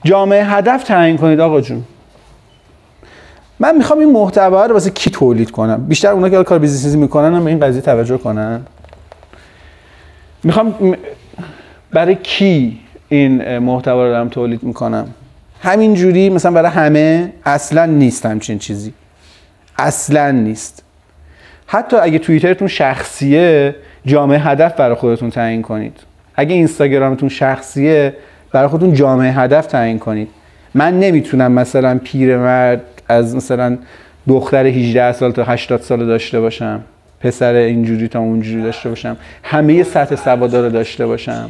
جامعه هدف تعیین کنید آقا جون. من میخوام این محتوا رو واسه کی تولید کنم؟ بیشتر اونا که کار بیزینسی میکنن هم به این قضیه توجه کنن. میخوام برای کی این محتوا رو دارم تولید میکنم؟ همین جوری مثلا برای همه اصلا نیست همچین چیزی. اصلا نیست. حتی اگه توییترتون شخصیه، جامعه هدف برای خودتون تعیین کنید. اگه اینستاگرامتون شخصیه، برای خودتون جامعه هدف تعیین کنید. من نمیتونم مثلا پیرمرد از مثلا دختر 18 سال تا 80 سال داشته باشم، پسر اینجوری تا اونجوری داشته باشم، همه سطح سوادا رو داشته باشم.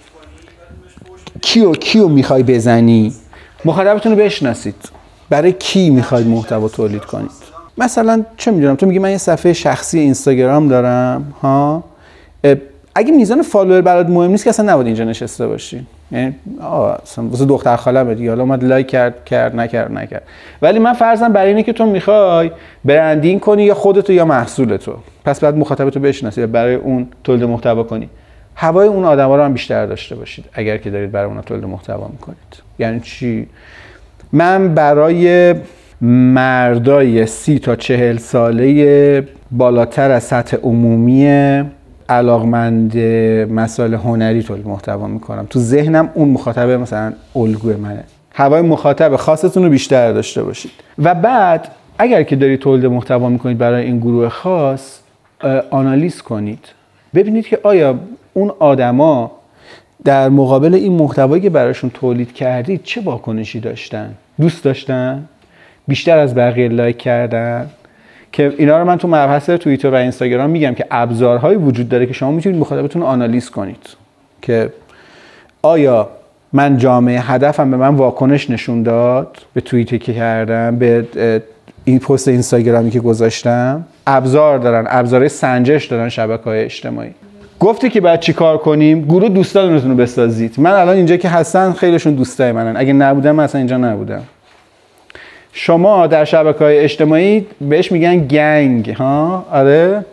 کیو میخوای بزنی؟ مخاطبتون رو بشناسید. برای کی میخواید محتوا تولید کنید؟ مثلا چه میدونم، تو میگی من یه صفحه شخصی اینستاگرام دارم ها، اگه میزان فالوور برات مهم نیست که اصلا نباید اینجا نشسته باشی. یعنی اصلا واسه دختر خاله‌مه دیگه، حالا اومد لایک کرد نکرد. ولی من فرضاً برای اینه که تو میخوای برندینگ کنی یا خودتو یا محصولتو، پس بعد مخاطبتو بشناسی، برای اون تولید محتوا کنی. هوای اون آدما رو هم بیشتر داشته باشید اگر که دارید برای اونها تولید محتوا میکنید. یعنی چی؟ من برای مردای 30 تا 40 ساله بالاتر از سطح عمومی علاقمند مسائل هنری تولید محتوا میکنم. تو ذهنم اون مخاطب مثلا الگوی منه. هوای مخاطب خاصتون رو بیشتر داشته باشید. و بعد اگر که دارید تولید محتوا میکنید برای این گروه خاص، آنالیز کنید. ببینید که آیا اون آدما در مقابل این محتوایی که براشون تولید کردید چه واکنشی داشتن؟ دوست داشتن؟ بیشتر از بقیه لایک کردن؟ که اینا رو من تو مبحث توییتر و اینستاگرام میگم که ابزارهایی وجود داره که شما میتونید مخاطبتون رو آنالیز کنید که آیا من جامعه هدفم به من واکنش نشون داد به توییتی که کردم، به این پست اینستاگرامی که گذاشتم. ابزار دارن، ابزارهای سنجش دارن شبکه‌های اجتماعی. گفتی که بعد چی کار کنیم؟ گروه دوستانتون رو بسازید. من الان اینجا که هستن خیلیشون دوستای منن، اگه نبودم من اصلا اینجا نبودم. شما در شبکه‌های اجتماعی بهش میگن گنگ ها؟ آره،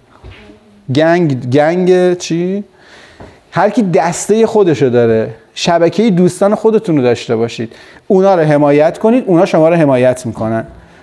گنگ چی؟ هر کی دسته خودشو داره. شبکه دوستان خودتون رو داشته باشید، اونا رو حمایت کنید، اونا شما رو حمایت میکنن.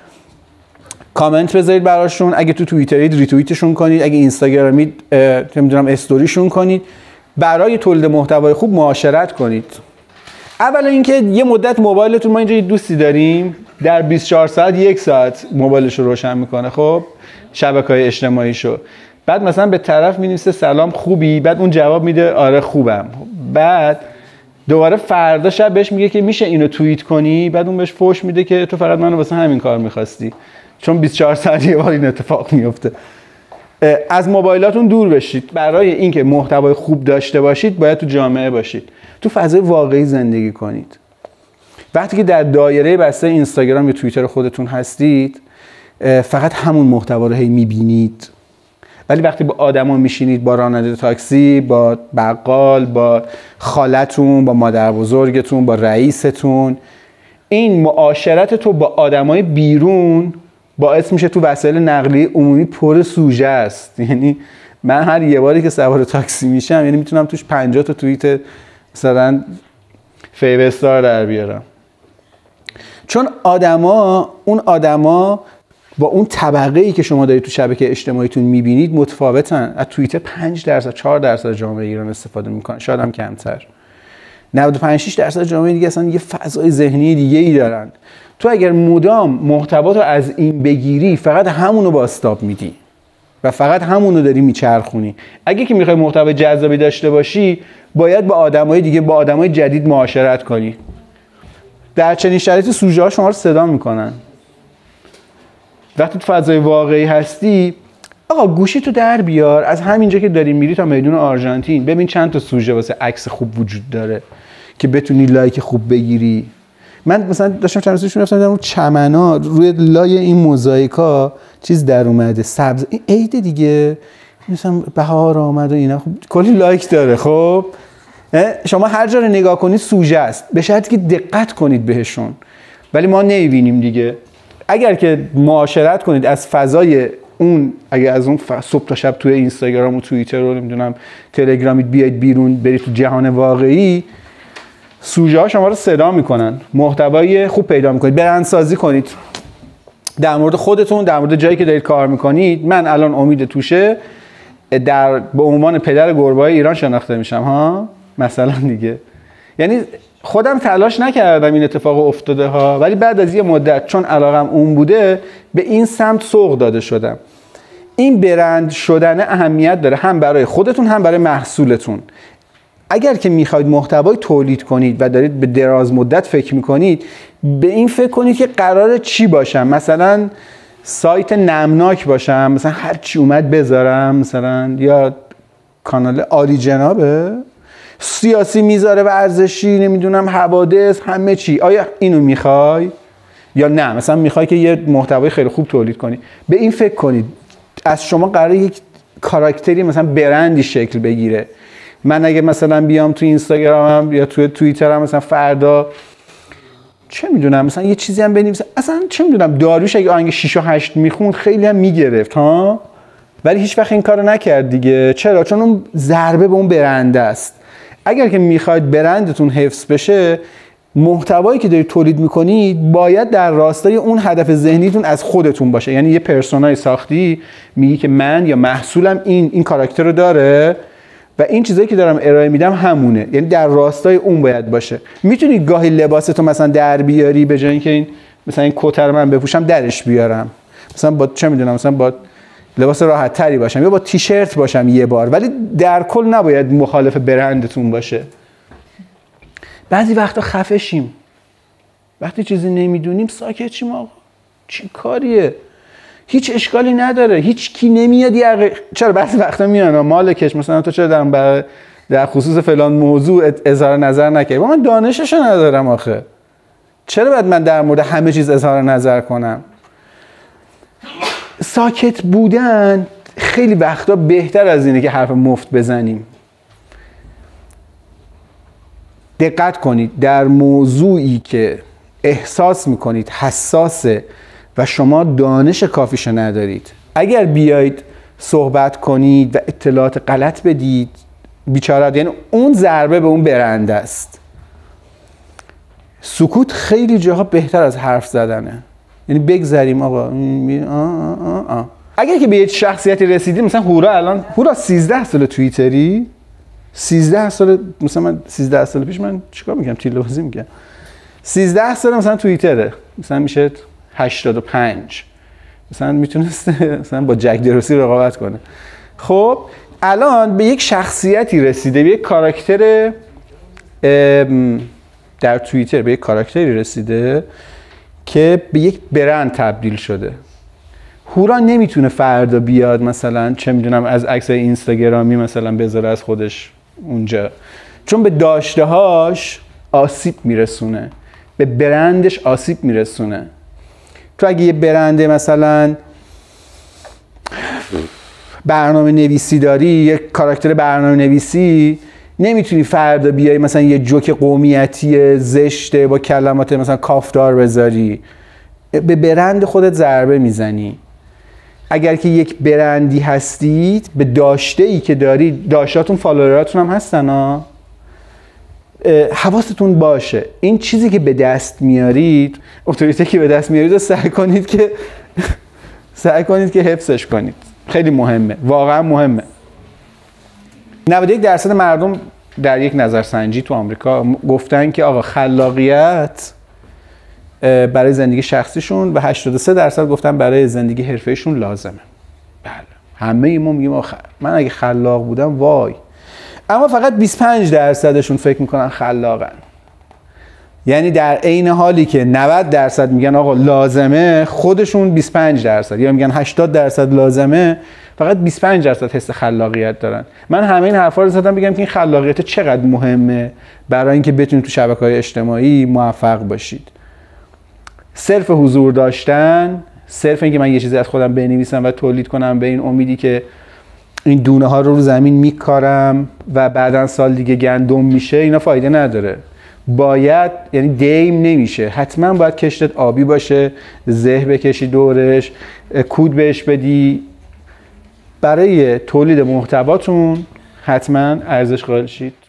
کامنت بذارید براشون، اگه تو توییترید ریتوییتشون کنید، اگه اینستاگرامید نمیدونم استوریشون کنید. برای تولید محتوای خوب معاشرت کنید. اولا اینکه یه مدت موبایلتون، ما اینجا یه دوستی داریم در 24 ساعت 1 ساعت موبایلش رو روشن میکنه، خب شبکه‌های اجتماعیشو. بعد مثلا به طرف می‌نویسه سلام خوبی، بعد اون جواب میده آره خوبم. بعد دوباره فردا شب بهش میگه که میشه اینو توییت کنی، بعد اون بهش فوش میده که تو فقط منو واسه همین کار می‌خواستی، چون 24 ساعت یه بار این اتفاق میفته. از موبایلاتون دور بشید. برای اینکه محتوای خوب داشته باشید باید تو جامعه باشید، تو فضای واقعی زندگی کنید. وقتی که در دایره بسته اینستاگرام یا توییتر خودتون هستید، فقط همون محتوا رو هی میبینید. ولی وقتی با آدما میشینید، با راننده تاکسی، با بقال، با خالتون، با مادر بزرگتون، با رئیستون، این معاشرت تو با آدمای بیرون باعث میشه تو وسایل نقلیه عمومی پر سوژه است. یعنی من هر یه باری که سوار تاکسی میشم، یعنی میتونم توش 50 تا توییت مثلا 5 استار در بیارم. چون اون آدما با اون طبقه‌ای که شما دارید تو شبکه اجتماعیتون میبینید متفاوتن. از توییتر 5% 4% جامعه ایران استفاده میکنن، شاید هم کمتر. 95-6% جامعه دیگه اصلا یه فضای ذهنی دیگه‌ای دارن. تو اگر مدام محتواتو از این بگیری، فقط همونو بازتاب میدی و فقط همونو داری میچرخونی. اگه که میخوای محتوای جذابی داشته باشی، باید با آدمای دیگه، با آدمای جدید معاشرت کنی. در چنین شرایطی سوژه ها شما رو صدا میکنن. وقتی تو فضای واقعی هستی، آقا گوشی تو در بیار، از همینجا که داری میری تا میدون آرژانتین، ببین چند تا سوژه واسه عکس خوب وجود داره که بتونی لایک خوب بگیری. من مثلا داشتم چند روزش میرفتم اون چمنا، روی لای این موزاییکا چیز در اومده، سبز، این عید دیگه، مثلا بهار آمد و اینا، خب کلی لایک داره. خب شما هر جا رو نگاه کنید سوژه است، به شرطی که دقت کنید بهشون. ولی ما نمیبینیم دیگه. اگر که معاشرت کنید از فضای اون، اگر از اون صبح تا شب توی اینستاگرام و توییتر رو نمیدونم تلگرامیت بیاید بیرون، برید تو جهان واقعی، سوژه ها شما رو صدا میکنن، محتوای خوب پیدا میکنید، برندسازی کنید در مورد خودتون، در مورد جایی که دارید کار میکنید. من الان امید توشه به عنوان پدر گربه‌های ایران شناخته میشم ها مثلا دیگه. یعنی خودم تلاش نکردم این اتفاق افتاده ها، ولی بعد از یه مدت چون علاقم اون بوده به این سمت سوق داده شدم. این برند شدن اهمیت داره هم برای خودتون هم برای محصولتون. اگر که میخواید محتوای تولید کنید و دارید به دراز مدت فکر میکنید، به این فکر کنید که قراره چی باشم. مثلا سایت نمناک باشم، مثلا هر چی اومد بذارم، مثلا یا کانال عالی جنابه سیاسی میذاره، ورزشی، نمیدونم حوادث، همه چی. آیا اینو میخوای یا نه مثلا میخوای که یه محتوای خیلی خوب تولید کنی؟ به این فکر کنید از شما قراره یک کاراکتری مثلا برندی شکل بگیره. من اگه مثلا بیام تو اینستاگرامم یا تو توییترم مثلا فردا چه میدونم مثلا یه چیزی هم بنویسم، اصلا چه میدونم داریوش اگه آهنگ 6 و 8 میخوند خیلی هم میگرفت ها، ولی هیچ وقت این کارو نکرد دیگه. چرا؟ چون اون ضربه به اون برنده است. اگر که میخواید برندتون حفظ بشه، محتوایی که دارید تولید میکنید باید در راستای اون هدف ذهنیتون از خودتون باشه. یعنی یه پرسونای ساختی میگی که من یا محصولم این کاراکتر رو داره و این چیزایی که دارم ارائه میدم همونه، یعنی در راستای اون باید باشه. میتونی گاهی لباستو مثلا در بیاری به جای اینکه این مثلا این کت رو من بپوشم درش بیارم، مثلا با چه میدونم مثلا با لباس راحت تری باشم یا با تیشرت باشم یه بار، ولی در کل نباید مخالف برندتون باشه. بعضی وقتا خفه شیم، وقتی چیزی نمیدونیم ساکت شیم. آقا چی کاریه؟ هیچ اشکالی نداره، هیچ کی نمیاد چرا بعضی وقتا میان مالکش مثلا تو چرا در خصوص فلان موضوع اظهار نظر نکردی؟ من دانششو ندارم آخه، چرا باید من در مورد همه چیز اظهار نظر کنم؟ ساکت بودن خیلی وقتا بهتر از اینه که حرف مفت بزنیم. دقت کنید در موضوعی که احساس میکنید حساسه و شما دانش کافیشو ندارید، اگر بیایید صحبت کنید و اطلاعات غلط بدید بیچاره، یعنی اون ضربه به اون برنده است. سکوت خیلی جاها بهتر از حرف زدنه، یعنی بگذریم آقا. اگر که به یه شخصیتی رسیدیم، مثلا هورا 13 سال توییتری، 13 سال مثلا من 13 سال پیش من چیکار میگم؟ تیله بازی میگم. 13 سال مثلا توییتره، مثلا میشه 85، مثلا میتونسته مثلا با جک دروسی رقابت کنه. خب الان به یک شخصیتی رسیده، به یک کاراکتر در توییتر، به یک کاراکتری رسیده که به یک برند تبدیل شده. هورا نمیتونه فردا بیاد مثلا چه میدونم از عکسای اینستاگرامی مثلا بذاره از خودش اونجا، چون به داشته‌هاش آسیب میرسونه، به برندش آسیب میرسونه. تو اگه یه برنده مثلا برنامه نویسی داری، یک کاراکتر برنامه نویسی، نمیتونی فردا بیای مثلا یه جوک قومیتی زشته با کلمات مثلا کافدار بذاری، به برند خودت ضربه میزنی. اگر که یک برندی هستید، به داشته‌ای که دارید، داشتهاتون فالووراتون هم هستن ها، حواستون باشه این چیزی که به دست میارید، اتوریته که به دست میارید رو سعی کنید که حفظش کنید. خیلی مهمه، واقعا مهمه. 91% مردم در یک نظرسنجی تو آمریکا گفتن که آقا خلاقیت برای زندگی شخصیشون و 83% گفتن برای زندگی حرفیشون لازمه. بله همه ما میگیم آخه من اگه خلاق بودم وای، اما فقط 25%شون فکر میکنن خلاقن. یعنی در عین حالی که 90% میگن آقا لازمه، خودشون 25% یا میگن 80% لازمه، فقط 25% حس خلاقیت دارن. من همه این حرفا رو زدم بگم که این خلاقیت چقدر مهمه برای اینکه بتونید تو شبکه‌های اجتماعی موفق باشید. صرف حضور داشتن، صرف اینکه من یه چیزی از خودم بنویسم و تولید کنم به این امیدی که این دونه ها رو زمین میکارم و بعداً سال دیگه گندم میشه، اینا فایده نداره. باید یعنی دیم نمیشه، حتما باید کشتت آبی باشه، زه بکشی دورش، کود بهش بدی. برای تولید محتواتون حتما ارزش قائل شید.